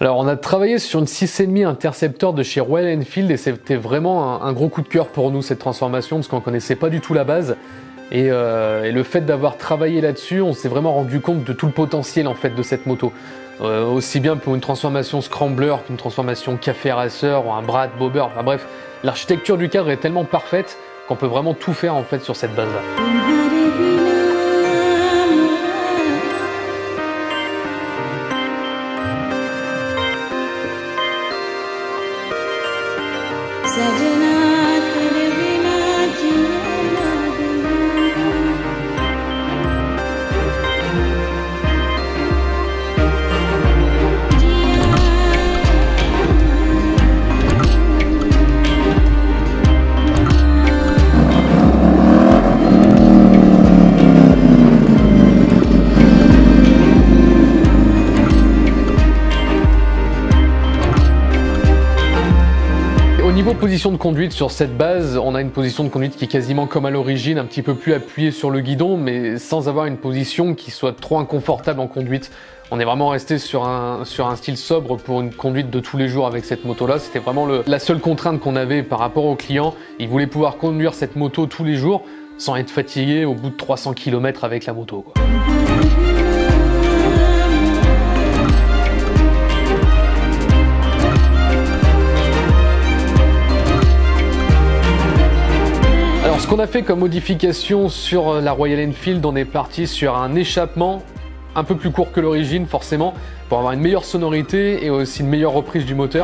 Alors on a travaillé sur une 6,5 Interceptor de chez Royal Enfield et c'était vraiment un gros coup de cœur pour nous cette transformation parce qu'on connaissait pas du tout la base et le fait d'avoir travaillé là-dessus, on s'est vraiment rendu compte de tout le potentiel en fait de cette moto. Aussi bien pour une transformation scrambler qu'une transformation café racer ou un Brad bobber, enfin bref, l'architecture du cadre est tellement parfaite qu'on peut vraiment tout faire en fait sur cette base-là. Au niveau position de conduite sur cette base, on a une position de conduite qui est quasiment comme à l'origine, un petit peu plus appuyée sur le guidon, mais sans avoir une position qui soit trop inconfortable en conduite. On est vraiment resté sur un style sobre pour une conduite de tous les jours avec cette moto-là. C'était vraiment la seule contrainte qu'on avait par rapport au client. Il voulait pouvoir conduire cette moto tous les jours sans être fatigué au bout de 300 km avec la moto, quoi. Ce qu'on a fait comme modification sur la Royal Enfield, on est parti sur un échappement un peu plus court que l'origine forcément, pour avoir une meilleure sonorité et aussi une meilleure reprise du moteur.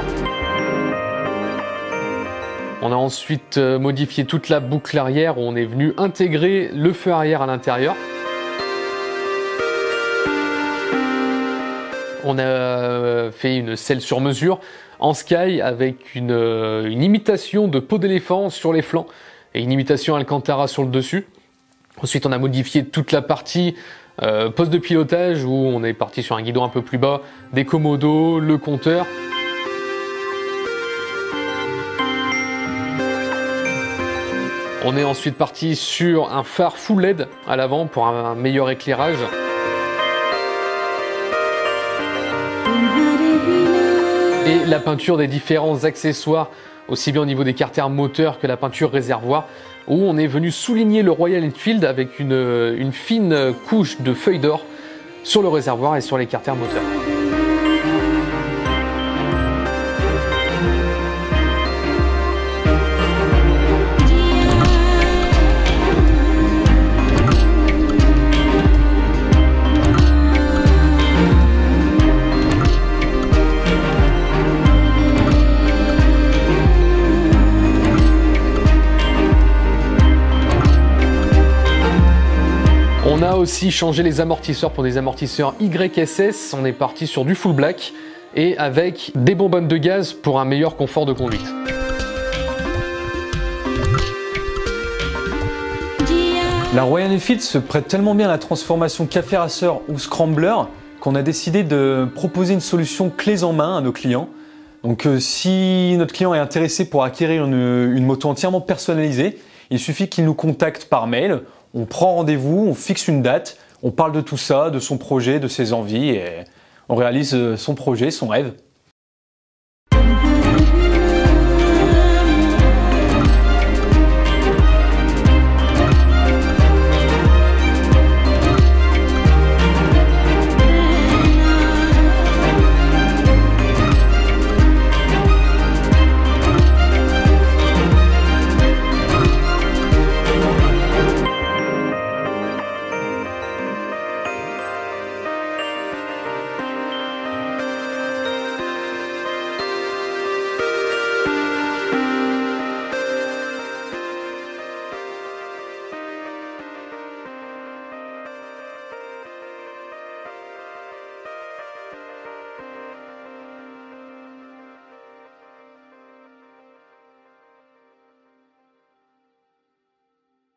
On a ensuite modifié toute la boucle arrière où on est venu intégrer le feu arrière à l'intérieur. On a fait une selle sur mesure en sky avec une imitation de peau d'éléphant sur les flancs et une imitation Alcantara sur le dessus. Ensuite, on a modifié toute la partie poste de pilotage où on est parti sur un guidon un peu plus bas, des commodos, le compteur. On est ensuite parti sur un phare full LED à l'avant pour un meilleur éclairage. Et la peinture des différents accessoires, aussi bien au niveau des carters moteurs que la peinture réservoir, où on est venu souligner le Royal Enfield avec une fine couche de feuilles d'or sur le réservoir et sur les carters moteurs. On a aussi changé les amortisseurs pour des amortisseurs YSS, on est parti sur du full black et avec des bonbonnes de gaz pour un meilleur confort de conduite. La Royal Enfield se prête tellement bien à la transformation café racer ou scrambler qu'on a décidé de proposer une solution clés en main à nos clients. Donc si notre client est intéressé pour acquérir une moto entièrement personnalisée, il suffit qu'il nous contacte par mail. On prend rendez-vous, on fixe une date, on parle de tout ça, de son projet, de ses envies et on réalise son projet, son rêve.